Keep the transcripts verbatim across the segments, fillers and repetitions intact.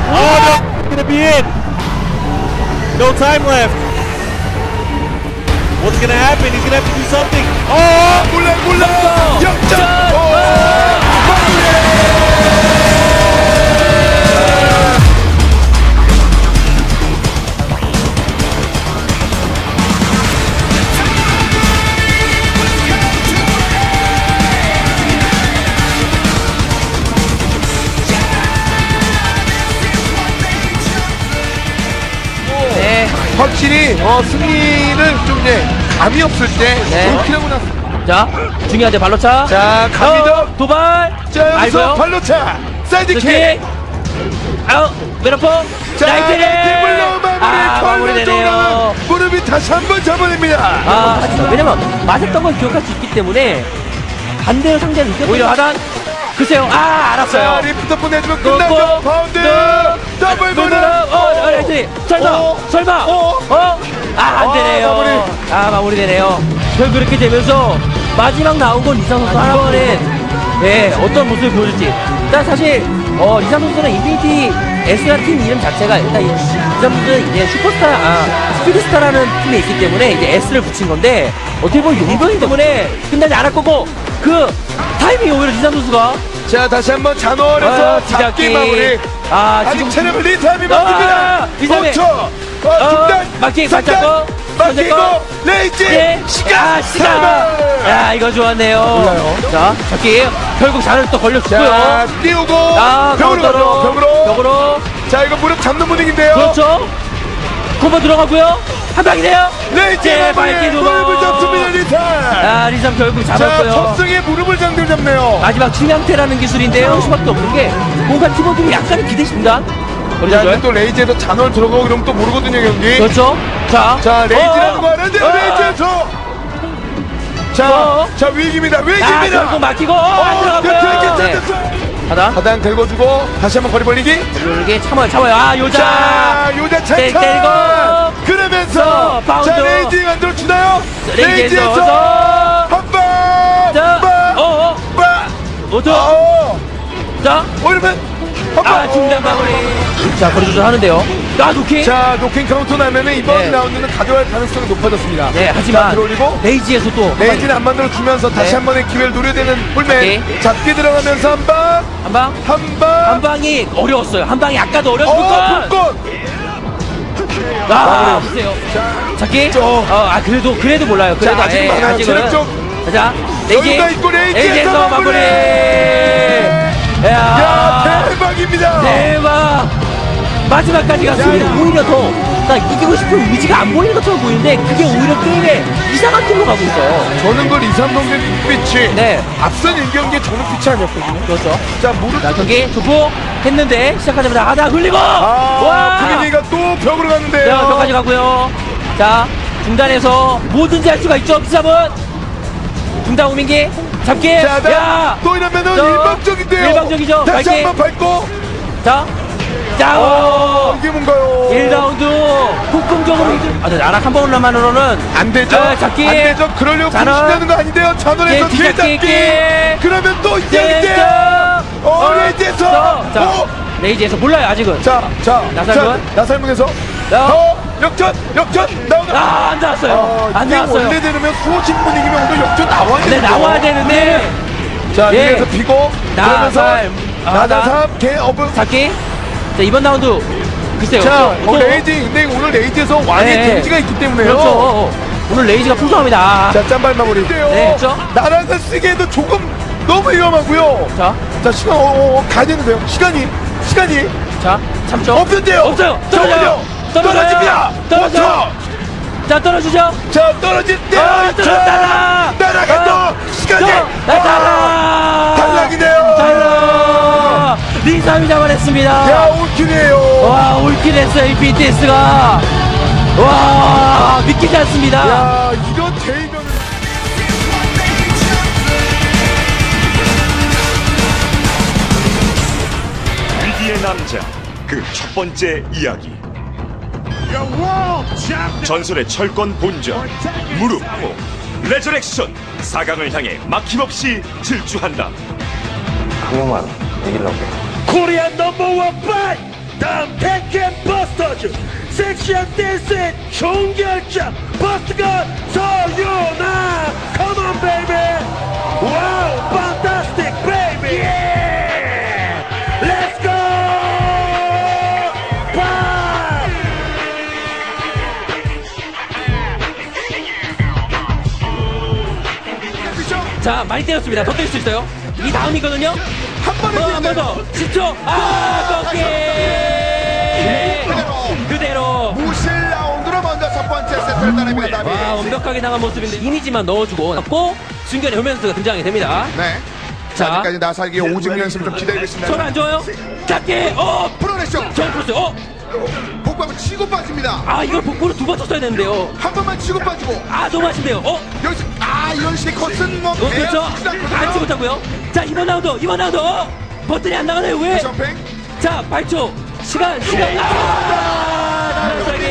Oh, no, gonna be in. No time left. What's gonna happen? He's gonna have to do something. Oh, 몰라 몰라. 역전. 확실히 어, 승리는 좀 이제 감이 없을 때 네. 그렇게 하고 났습니다. 자, 중요한데 발로차. 자, 갑니다. 어, 도발. 자, 여기서 아이고요. 발로차 사이드킥. 킥. 아우, 메로포. 자, 나이트리. 뒷불로 마무리. 아, 마무리되네요. 무릎이 다시 한번 잡아냅니다. 아, 하지만 왜냐면 맞았던 걸 기억할 수 있기 때문에 반대로 상대를 이겼던 오히려 하단. 글쎄요. 아, 알았어요. 자, 리프트 보내주면 끝나죠. 바운드. 더블 무릎. 어, 나이트리. 설마. 어. 설마. 어. 어. 아, 안 되네요. 아, 마무리. 아, 마무리되네요. 결국 그렇게 되면서 마지막 나온 건 이상 선수. 아, 이번엔 예, 어떤 모습을 보여줄지. 일단 사실 어, 이상 선수는 인피니티 S가 팀 이름 자체가 일단 이, 이상 선수는 이제 슈퍼스타, 아, 스피드스타라는 팀에 있기 때문에 이제 S를 붙인 건데 어떻게 보면 용병이기 때문에 끝나지 않을 거고 그 타이밍이 오히려 이상 선수가 자, 다시 한번 잔월에서 아, 잡기 지잡기. 마무리. 아, 아직 지금 체력을 리타임이 아, 맡깁니다. 이삼회. 오 초. 어, 어, 중단. 막기 삼단. 맞잡고, 막히고 맞잡고. 레이지. 예. 시간. 아, 시간. 삼월. 야, 이거 좋았네요. 몰라요. 자, 잡기. 결국 잔을 또 걸려주고요. 자, 띄우고 아, 벽으로 가죠. 가운데로. 벽으로. 벽으로. 자, 이거 무릎 잡는 분위기인데요. 그렇죠. 콤보 들어가고요. 한 방이네요. 레이지 제 마무리. 발기 두 무릎을 번. 잡습니다. 리타임. 아, 리삼 결국 자, 잡았고요. 접승에 무릎을 장들 잡네요. 마지막 치명태라는 기술인데요. 수밖에 없는 게 뭔가 팀원들이 약간의 기대 심단. 자, 그렇죠. 근데 또 레이지에서 잔월 들어가고 그러면 또 모르거든요, 경기. 그렇죠. 자, 자, 레이지라는 어, 거 아는데 어, 레이지에서. 자, 어. 자, 위기입니다. 아, 위기입니다. 결국 막히고 어, 안 어, 들어갔고요. 네. 네. 하단. 하단 긁어주고 다시 한번 거리 벌리기. 이게 참아요, 참아요. 아, 요자. 자, 요자 때- 찬찬. 때리고. 그러면서 바운드. 자, 레이지 만들어 주나요? 레이지에서 한 방. 자, 방. 어, 어, 방. 오토. 어. 자, 오르면 한 방. 아, 중단 마무리. 자, 거리 조절 하는데요. 아, 노킹. 자, 노킹 카운터 나면은 이번 네. 라운드는 가져갈 가능성이 높아졌습니다. 네, 자, 하지만 들어올리고 레이지에서 또 레이지는 안 만들어 주면서 다시 네. 한 번의 기회를 노려야 되는 홀맨. 오케이. 잡기 들어가면서 한 방. 한 방. 한 방. 한 방이 어려웠어요. 한 방이 아까도 어려웠을 어, 건. 불꽃. 아, 마무리. 보세요. 자, 잡기. 저. 어, 아, 그래도 그래도 몰라요. 그래도 자, 아직 예, 많아요. 아직은. 체력 좀. 자, 레이지. 여유가 있고 레이지에서 레이지에서 마무리. 마무리. 야, 야, 대박입니다. 대박. 마지막까지 갔으면 오히려 더, 나 이기고 싶은 의지가 안 보이는 것처럼 보이는데, 그게 오히려 게임에 이상한 길로 가고 있어요. 저는 그 이삼동대 빛이 네. 앞선 일 경기에 저는 빛이 아니었거든요. 그렇죠. 자, 무릎. 자, 경기 조포 했는데, 시작하자마자 하다 흘리고! 아, 와! 분위기가 또 벽으로 갔는데요. 자, 벽까지 가고요. 자, 중단해서 뭐든지 할 수가 있죠, 비삼은. 중단 우민기, 잡기. 자, 나, 야! 또 이러면은 저, 일방적인데요. 일방적이죠. 다시 발기. 한번 밟고. 자, 자, 어, 오! 이게 뭔가요? 일 라운드 폭풍적으로 아, 네, 나락 한 번만으로는 안 되죠. 아, 잡기. 안 되죠. 그러려고 잔원. 신나는 거 아닌데요. 잔원에서 예, 뒤에 뒤잡기. 잡기. 그러면 또 이장인데요. 자, 어, 레이지에서. 자, 어. 레이지에서 몰라요 아직은. 자, 자, 나살문. 자, 나살문에서. 자. 어, 역전, 역전 나오나? 아, 안 나왔어요. 어, 안 이게 나왔어요. 원래 되면 수호신 분위기면 오늘 역전 나와야 네, 되는데. 나와야 되는데. 자, 예. 여기에서 피고 그러면서 나살. 아, 나다삼 개 업은. 잡기. 자, 이번 라운드 글쎄요. 자, 또- 어, 레이지 근데 오늘 레이지에서 왕의 네. 데미지가 있기 때문에요. 그렇죠. 어, 어. 오늘 레이지가 풍성합니다. 자, 짠발 마무리. 네, 그렇죠. 나라가 쓰기에도 조금 너무 위험하고요. 자, 자, 시간 어, 어, 어, 가야 되는데요. 시간이 시간이 자, 삼 초. 없는데요. 없어요. 떨어져요. 떨어집니다. 떨어져. 오 초. 자, 떨어지죠. 자, 떨어질 때. 어, 떨어졌다. 날아간다. 시간이. 나타나. 탈락이네요. 탈락. 리삼이 잡아냈습니다. 야, 올킬이에요. 와, 올킬 했어요, 이 비티에스가. 와, 믿기지 않습니다. 야, 이런 대이변을. 위기의 남자 그 첫 번째 이야기 전설의 철권 본전 무릎포 레저렉션 사 강을 향해 막힘없이 질주한다. 한 명만 이기려고. 코리아 넘버원 파이 다음 테켄 버스터즈 섹시한 댄스의 종결자 버스트가 서유나 Come on baby 와우 fantastic baby yeah let's go 자, 많이 때렸습니다. 더 때릴 수 있어요. 이 다음이거든요. 한 번에 어, 한 번 더. 십 초. 아, 꺾기. 그대로. 무실 라운드로 먼저 첫 번째 세트를 따냅니다. 나비. 와, 완벽하게 나간 모습인데 이미지만 넣어주고 넣고 순간에 홈런스가 등장이 됩니다. 네. 자, 아직까지 나사기 오직 연습을 좀 기다리고 있습니다. 손 안 좋아요? 작게. 어, 풀어냈죠. 전 풀었어요. 어, 복부하면 치고 빠집니다. 아, 이걸 복부로 두 번 쳤어야 되는데요. 한 번만 치고 빠지고. 아, 너무 아쉽네요. 어, 여기서 아 이런 식의 컷은 뭐 어, 그렇죠. 안 치고 타고요. 자, 이번 라운드, 이번 라운드. 어, 버튼이 안 나가네요. 왜? 점핑. 자, 팔 초. 시간, 시간. 아, 나사기.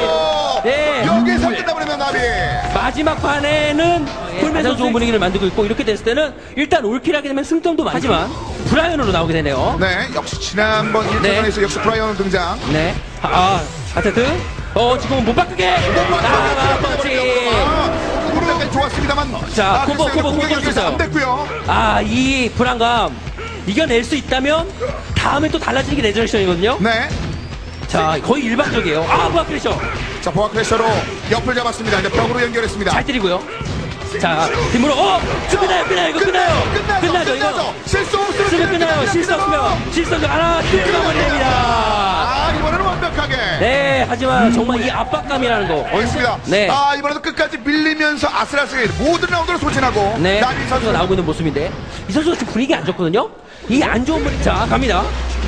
네. 여기서 끝나버리면 나비. 마지막 판에는 풀면서 좋은 분위기를 만들고 있고 이렇게 됐을 때는 일단 올킬하게 되면 승점도 많이 하지만 브라이언으로 나오게 되네요. 네, 역시 지난번 일 차전에서 네. 역시 브라이언 등장. 네. 아, 아테트. 어, 지금은 못 바꾸게. 아, 펀치. 무릎까지 좋았습니다.만 자, 콤보, 콤보, 콤보 공격이 줬어요. 안 됐고요. 아, 이 불안감 이겨낼 수 있다면 다음에 또 달라지는 게 레저레이션이거든요. 네. 자, 거의 일반적이에요. 아, 보아 크래셔. 자, 보아 크래셔로 옆을 잡았습니다. 이제 벽으로 연결했습니다. 잘 때리고요. 자, 팀으로 어! 끝나요, 끝나요, 이거 끝나요. 끝나죠, 끝나죠, 끝나죠. 이거. 실수 없으면 쓰면 끝나요. 실수 없으면 실수 없으면 하나 끝나버리 됩니다. 아, 이번에는 완벽하게. 네, 하지만 정말 이 압박감이라는 거. 알겠습니다. 네. 아, 이번에도 끝까지 밀리면서 아슬아슬하게 모든 라운드를 소진하고. 네, 나비 선수가 선수. 나오고 있는 모습인데 이 선수가 지금 분위기 안 좋거든요. 이 안 좋은 분위기. 자, 갑니다.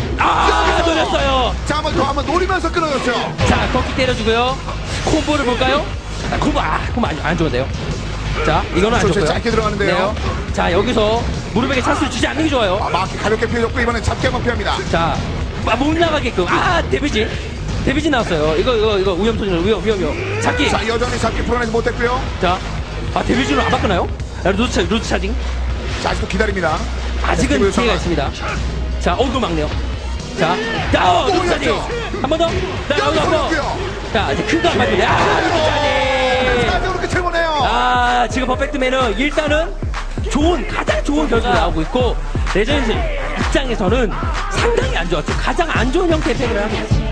아, 노렸어요. 자, 한 번 더 한번 노리면서 끊어졌죠. 자, 꺾기 때려주고요. 콤보를 볼까요? 아, 콤보, 아, 콤보 안, 안 좋은데요. 자, 이거는 안 좀 좋고요. 짧게 들어가는데요. 네. 자, 여기서 무릎에게 찬스를 주지 않는 게 좋아요. 아, 마키 가볍게 피해줬고 이번엔 잡기 한번 피합니다. 자, 아, 못 나가게끔. 아, 데뷔진. 데뷔진 나왔어요. 이거, 이거, 이거, 위험소진, 위험, 위험, 위험. 잡기. 자, 여전히 잡기 풀어내지 못했고요. 자, 아, 데뷔진으로 안 바꾸나요? 아, 루트, 차, 루트 차징. 자, 아직도 기다립니다. 아직은 기회를 기회가 삼아. 있습니다. 자, 어, 이거 막네요. 자, 자, 어, 또 루트 차징. 올렸죠. 한 번 더. 자, 한 번 더. 올렸고요. 자, 이제 큰 거 안 맞는데. 아, 루트 차징. 자, 그렇게 채보네요. 아, 지금 퍼펙트맨은 일단은 좋은, 가장 좋은 결과가 나오고 있고, 레전드 입장에서는 상당히 안 좋았죠. 가장 안 좋은 형태의 패배를 하고 있습니다.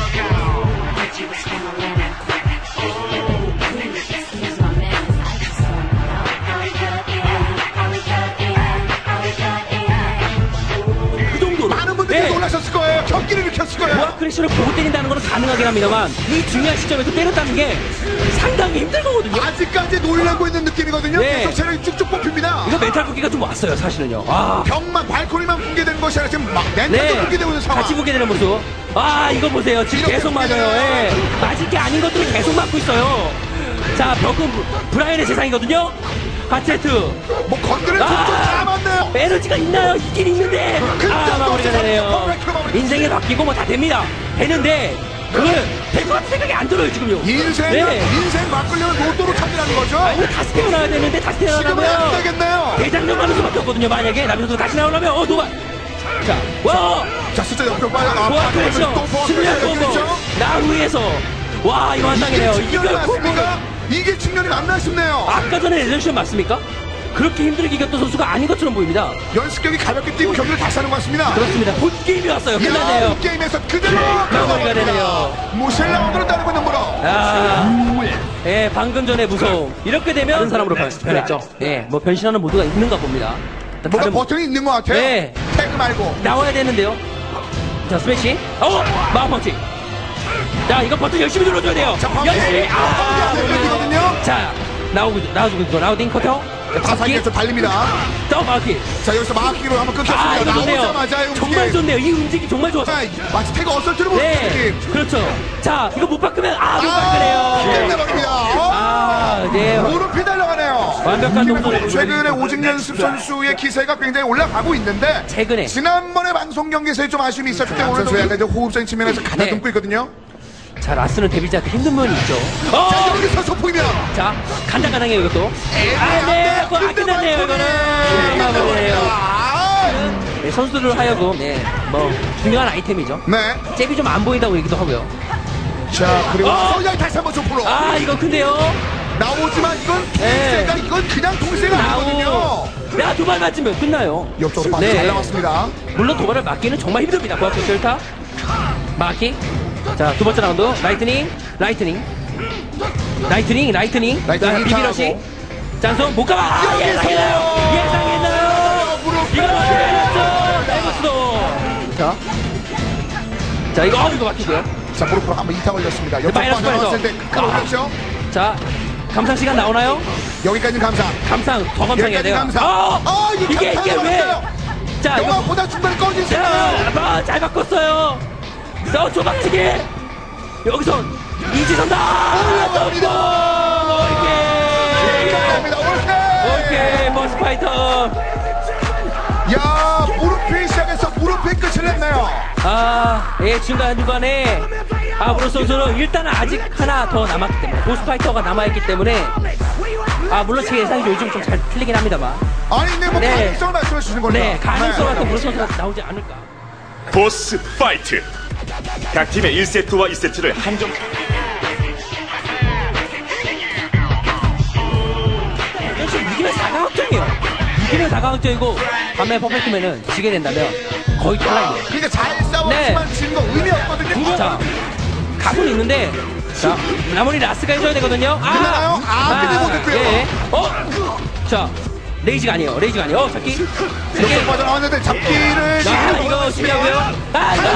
그 정도로. 많은 분들이 네. 놀라셨을 거예요. 경기를 일으켰을 거예요. 보아 크래쉬를 보고 때린다는 건 가능하긴 합니다만, 이 중요한 시점에서 때렸다는 게 상당히 힘든 거거든요. 아직까지 놀라고 있는 느낌이거든요. 네. 계속 체력이 쭉쭉 뽑힙니다. 이거 멘탈 붓기가 좀 왔어요, 사실은요. 아. 벽만, 발코니만 붕괴되는 것이 아니라 지금 막 멘탈도 네, 붕괴되고 있는 상황. 같이 보게 되는 모습. 아, 이거 보세요. 지금 이렇게 계속 맞아요. 보게 예. 되나요? 맞을 게 아닌 것들을 계속 맞고 있어요. 자, 벽은 브- 브라이언의 세상이거든요. 하체트. 뭐 건드릴 아~ 다 맞네요. 에너지가 있나요? 있긴 있는데. 아, 마무리가 되네요. 인생이 바뀌고 뭐 다 됩니다. 되는데, 그걸 될 것 같은 생각이 안 들어요, 지금요. 인생, 네. 인생 바꾸려면 로또로 찾으라는 거죠. 아니, 다시 태어나야 되는데, 다시 지금은 안 태어나면. 되겠네요. 대장령 가는 수밖에 없거든요, 만약에. 남편도 다시 나오려면, 어, 누가. 자, 와! 자, 숫자 옆으로 빠져. 아, 보아 바꿔서 크래셔 또 보아 실력 크래셔 콤보 연결했죠? 나무에서 와 이거 한 이게 방이네요. 측면이 이걸 콤보를 맞습니까? 이게 측면이 맞나 싶네요. 아까 전에 레전션 맞습니까? 그렇게 힘들게 이겼던 선수가 아닌 것처럼 보입니다. 연습 경기 가볍게 뛰고 경기를 다시 하는 것 같습니다. 그렇습니다. 본 게임이 왔어요. 끝났네요. 야, 게임에서 그대로 마무리가 되네요. 무실 라운드로 따르고 있는 무릎. 아, 예, 방금 전에 무서움. 이렇게 되면 다른 사람으로 변- 변했죠. 예, 뭐 변신하는 모두가 있는가 봅니다. 일단 뭔가 다른- 버튼이 있는 것 같아요. 네. 태그 말고. 나와야 되는데요. 자, 스매시. 어, 마우펀치. 자, 이거 버튼 열심히 눌러줘야 돼요. 자, 펌핑. 열심히. 아, 펌핑이 안 되거든요. 자, 나오고, 나와주고 있고, 라우딩 커터. 가사기에서 달립니다. 더 마우키. 자, 여기서 마키로 한번 아, 끊겼습니다. 이거 좋네요. 나오자마자 움직임. 정말 좋네요. 이 움직임 정말 좋았어요. 자, 마치 태그 어설트로 보는 네, 느낌. 그렇죠. 자, 이거 못 바꾸면, 아, 못 아, 바꾸네요. 끝내버립니다. 아, 네. 무릎이 달려가네요. 완벽한 동작을 최근에 오직 연습 선수의 기세가 굉장히 올라가고 있는데 최근에. 지난번에 방송 경기에서의 좀 아쉬움이 있었기 때문에 선수의 약간 좀 호흡적인 측면에서 가다 네. 듬고 있거든요. 자, 라스는 데뷔자한테 힘든 면이 있죠. 자, 어! 여기서 소폭이면 자, 간당간당해요, 이것도. 안 아, 돼, 네. 안 돼. 아, 끝났네요, 이거는. 마무리네요. 아, 네, 선수들을 하여금 네, 뭐 중요한 아이템이죠. 네. 잽이 좀 안 보인다고 얘기도 하고요. 자, 그리고 어! 소양 다시 한번 조프로 아, 이거 큰데요. 나오지만 이건 네. 동세가 이건 그냥 동세가 아니거든요. 나오. 내가 두 발 맞으면 끝나요. 옆쪽으로 빠져 네. 잘 나왔습니다. 물론 도발을 막기는 정말 힘듭니다. 고학교 델타 마키. 자, 두 번째 라운드 라이트닝, 라이트닝, 라이트닝, 라이트닝. 라이트닝 비비러시. 히트하고. 잔손 못 가봐. 아, 예상했나요? 예상했나요? 이거 맞았죠. 나이버스도. 자, 자 이거 어, 이거 막히고요. 자, 무릎으로 한번 이타 걸렸습니다. 옆쪽 마이너스 빠져나왔을 때 빠져서. 끌어올렸죠. 자, 감상 시간 나오나요? 여기까지는 감사. 감상 더 감상해야 여기까지 돼요. 감상. 어! 아, 이게 이게 이게 감상을 왜? 했어요. 자, 이거 영화보다 중간에 꺼진 순간. 아, 잘 바꿨어요. 자, 조박치기. 여기서 이지선다. 올라갑니다. 오케이. 올케. 오케이, 머스파이터. 야, 무릎이 시작해서 무릎이 끝을 냈네요. 아, 예, 중간 중간에 아브로 선수는 일단은 아직 하나 더 남았기 때문에 보스파이터가 남아있기 때문에 아 물론 제 예상이 요즘 좀 잘 틀리긴 합니다만. 아니, 근데 뭐 네. 가능성을 말씀해 주시는 거죠? 네, 가능성 같은 무릎 선수가 나오지 않을까. 보스 파이트. 각 팀의 일 세트와 이 세트를 한정. 지금 이기면 사 강 확정이에요. 이기면 사 강 확정이고 반면에 퍼펙트맨은 지게 된다면 거의 탈락이에요. 그러니까 잘 싸웠지만 네. 지는 거 의미 없거든요. 자, 각은 있는데 자, 나머지 라스가 해줘야 되거든요. 아, 끝나나요? 아, 근데 못했고요. 예. 어, 자, 레이지가 아니에요. 레이지가 아니에요. 어, 잡기. 이렇게 잡기. 빠져나왔는데 잡기를 아, 이거 신기하고요. 아, 이거.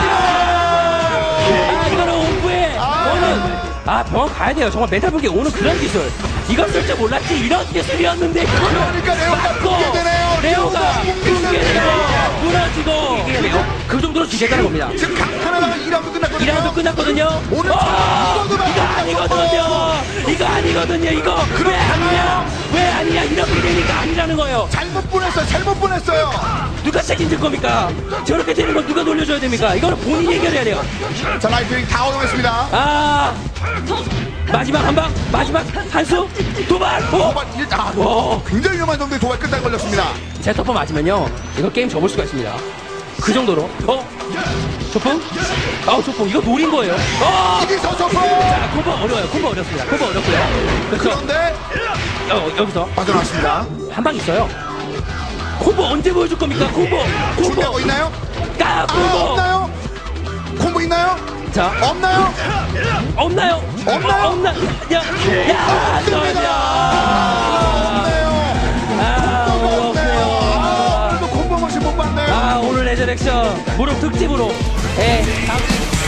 아, 이거는 오프에. 오는. 아, 병원 가야 돼요. 정말 메탈 볼게 오는 그런 기술. 이걸 쓸 줄 몰랐지. 이런 기술이었는데. 그러니까 레오가 맞고, 붕괴되네요. 레오가 붕괴되고, 붕괴되네요. 무너지고. 이게 돼요. 그 정도로 지겠다는 겁니다. 지금 강타나가 이 라운드 끝났거든요. 이 라운드 끝났거든요. 오늘 어, 이거도 이거 아니거든요. 이거 아니거든요. 이거 왜 아니냐? 왜 아니냐? 이렇게 되니까 아니라는 거예요. 잘못 보냈어요. 잘못 보냈어요. 누가 책임질 겁니까? 저렇게 되는 건 누가 돌려줘야 됩니까? 이거는 본인이 해결해야 돼요. 자, 라이트닝 다 얻어냈습니다. 아, 마지막 한 방, 마지막 한 수, 도발. 오, 도발 일, 아, 오. 굉장히 위험한 정도의 도발 끝날 걸렸습니다. 제터퍼 맞으면요, 이거 게임 접을 수가 있습니다. 그 정도로. 어, 조풍? 아우 조풍, 이거 노린 거예요. 어, 이기서 점프. 자, 콤보 어려워요. 콤보 어렵습니다. 콤보 어렵고요. 그렇죠. 그런데 어, 여기서 빠져나왔습니다. 한 방 있어요. 콤보 언제 보여줄 겁니까? 콤보, 준비하고 콤보. 있나요? 까, 아, 콤보. 없나요? 콤보 있나요? 자, 없나요? 없나요? 없나요? 없나? 야, 야, 없습니다. 아, 없네요. 없네요. 아, 오늘도 콤보 머신 못 봤네요. 아, 오늘 레저렉션 무릎 특집으로. 예. 다음-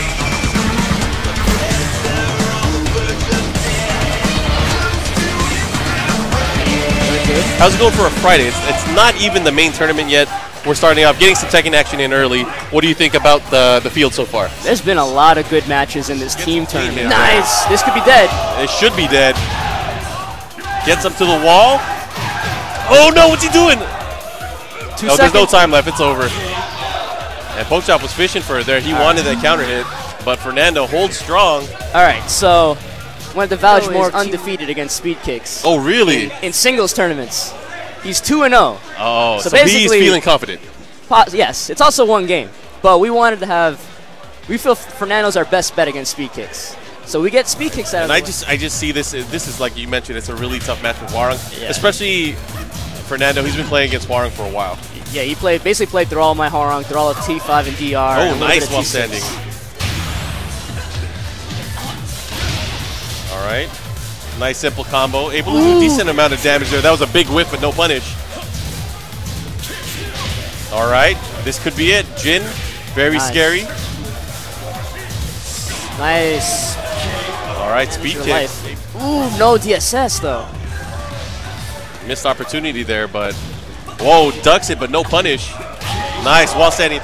How's it going for a Friday? It's, it's not even the main tournament yet. We're starting off, getting some Tekken action in early. What do you think about the, the field so far? There's been a lot of good matches in this team tournament. yeah. Nice! This could be dead. It should be dead. Gets up to the wall. Oh no, what's he doing? Two Oh, there's no seconds. time left, it's over. And Pokechop was fishing for it there. He wanted that counter hit, but Fernando holds strong. Alright, so one of the Valage more is undefeated against speed kicks. Oh, really? In, in singles tournaments. He's two and oh. Oh, so, So he's basically- feeling confident. Po- yes, it's also one game. But we wanted to have. We feel Fernando's our best bet against speed kicks. So we get speed kicks out And of I the way. just, I just see this. This is like you mentioned. It's a really tough match with Warung, Yeah. especially Fernando. He's been playing against Warung for a while. Yeah, he played basically played through all my Horong, through all of T five and D R. Oh, and a little bit nice of while T six. standing. All right, nice simple combo. Able to do a decent amount of damage there. That was a big whiff, but no punish. All right, this could be it. Jin, very Nice. scary. Nice. All right, speed Your kick. life. Ooh, no D S S though. Missed opportunity there, but whoa, ducks it, but no punish. Nice while standing.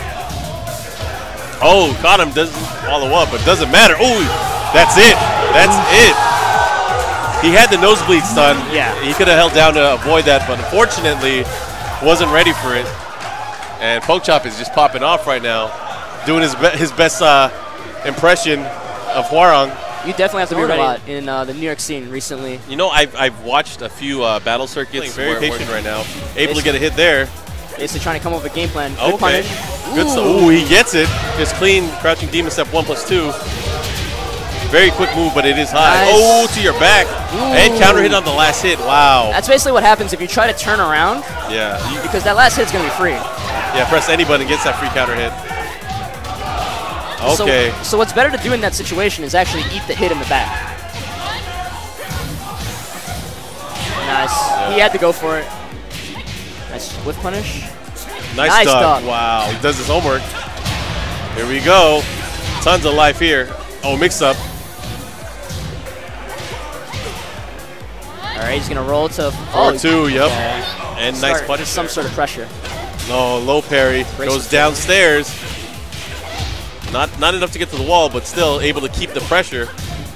Oh, got him. Doesn't follow up, but doesn't matter. Oh, that's it. That's it. He had the nosebleed stun. Yeah. He could have held down to avoid that, but unfortunately, wasn't ready for it. And Pokechop is just popping off right now, doing his be his best uh, impression of Hwarang. You definitely have to be Alright. ready a lot in uh, the New York scene recently. You know, I've, I've watched a few uh, battle circuits. Very where- patient right now. Able to get a hit there. Basically trying to come up with a game plan. Good Okay. punish. Good stuff. Ooh, he gets it. Just clean crouching demon step one plus two. Very quick move, but it is high. Nice. Oh, to your back. And counter hit on the last hit. Wow. That's basically what happens if you try to turn around, Yeah. You, because that last hit's going to be free. yeah, press any button, gets that free counter hit. Okay. So, so what's better to do in that situation is actually eat the hit in the back. Nice. Yeah. He had to go for it. Nice whiff punish. nice nice duck. duck. Wow. He does his homework. Here we go. Tons of life here. Oh, mix up. All right, he's going to roll to Four oh, two, yep. yeah. And Start nice punish. some there. sort of pressure. No, low parry. Goes downstairs. Not not enough to get to the wall, but still able to keep the pressure.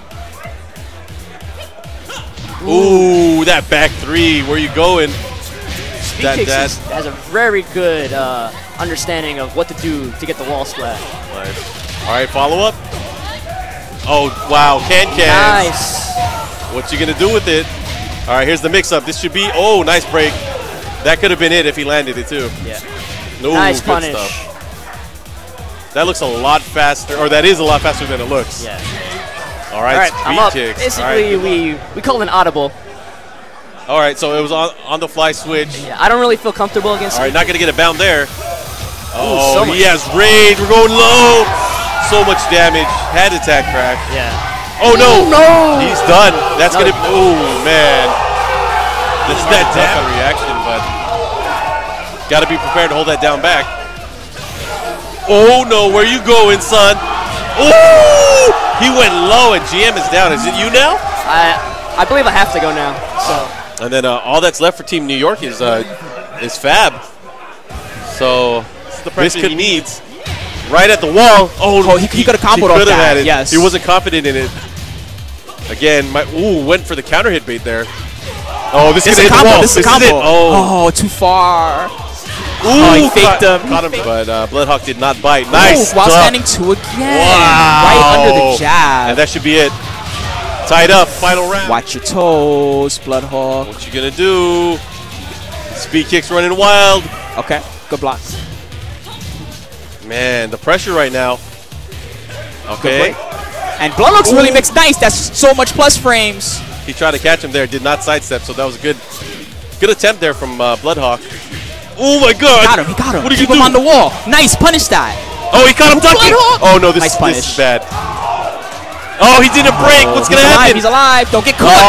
Ooh, that back three. Where you going? Speed That- Kicks that- is, has a very good uh, understanding of what to do to get the wall splat. Nice. All right, follow up. Oh, wow. Can can. Nice. What you going to do with it? All right, here's the mix-up. This should be, oh, nice break. That could have been it if he landed it, too. Yeah. Ooh, nice good punish. stuff. That looks a lot faster, or that is a lot faster than it looks. Yeah. All right, All right, speed I'm up. kicks. Basically, All right, we we call it an audible. all right, so it was on, on the fly switch. Yeah, I don't really feel comfortable against. All right, not going to get a bound there. Oh, so much. he has rage. We're going low. So much damage. Had attack crack. Yeah. Oh, no. No. He's done. That's No. going to, oh, man. This is that down reaction, but got to be prepared to hold that down back. Oh, no. Where you going, son? Oh, he went low, and G M is down. Is it you now? I I believe I have to go now. So And then uh, all that's left for Team New York is uh, is Fab. So this could needs right at the wall. Oh, Oh, he- he could've comboed off could've that, had it. yes. He wasn't confident in it. Again, my ooh went for the counter hit bait there. Oh, this, This is is a the combo. wall. This is a it. combo. Oh, Oh, too far. ooh, oh, he faked caught, him. caught him, but uh, Bloodhawk did not bite. Nice. Ooh, while duck. standing two again. Wow. Right under the jab. And that should be it. Tied up. Final round. Watch your toes, Bloodhawk. What you gonna do? Speed kicks running wild. Okay, good block. Man, the pressure right now. Okay. And Bloodhawk's really Ooh. mixed nice. That's so much plus frames. He tried to catch him there, did not sidestep, so that was a good good attempt there from uh, Bloodhawk. Oh my god! Got him, he got him. What did Keep you him do? on the wall. Nice, punish that. Oh, he caught him ducking! Bloodhawk! Oh no, this, Nice this punish. is bad. Oh, he didn't break! What's He's gonna alive, happen? he's alive. Don't get caught.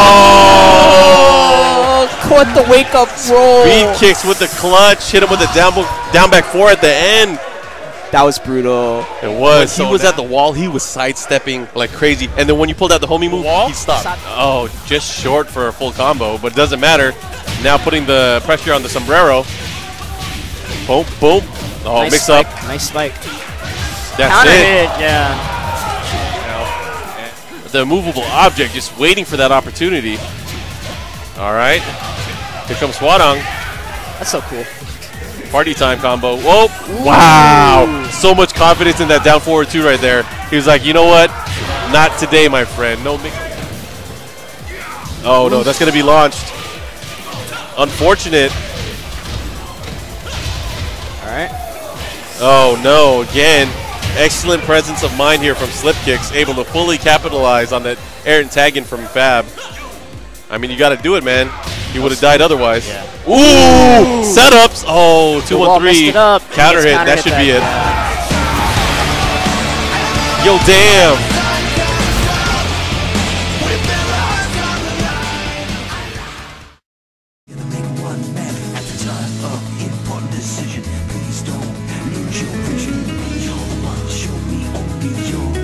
Oh! Oh, caught the wake up roll. Speed kicks with the clutch, hit him with the down, down back four at the end. That was brutal. It was. So he was down. at the wall. He was sidestepping like crazy. And then when you pulled out the homie move, he stopped. Oh, just short for a full combo, but it doesn't matter. Now putting the pressure on the sombrero. Boom, boom. Oh, nice mix spike. up. Nice spike. That's Counter it. hit. Yeah. The movable object just waiting for that opportunity. All right. Here comes Swadong. That's so cool. Party time combo. Whoa. Wow. So much confidence in that down forward two right there. He was like, you know what? Not today, my friend. No mix. Oh, no. That's going to be launched. Unfortunate. All right. Oh, no. Again, excellent presence of mind here from Slip Kicks. Able to fully capitalize on that air and tagging from Fab. I mean, you got to do it, man. He would have died otherwise. Yeah. Ooh! Setups. Oh, two one messed three. it up. Counter He hit. gets That should be it. Yeah. Yo, damn. Make one man at the time of important decision. Please don't lose your vision. Your mind, show me only your